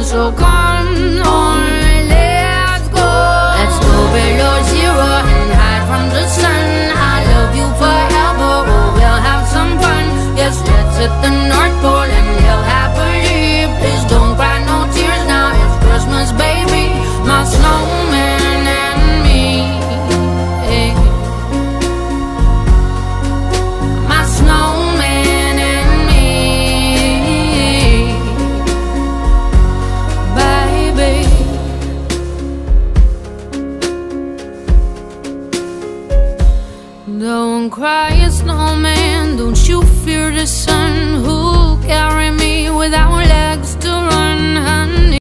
So come on, let's go. Let's go below zero and hide from the sun. I love you forever, oh, we'll have some fun. Yes, let's hit the North Pole and live happily. Please don't cry no tears now, it's Christmas, baby. My snowman and me, eh. My snowman and me, baby. Don't cry, snowman, don't you fear the sun. Who'll carry me without legs to run?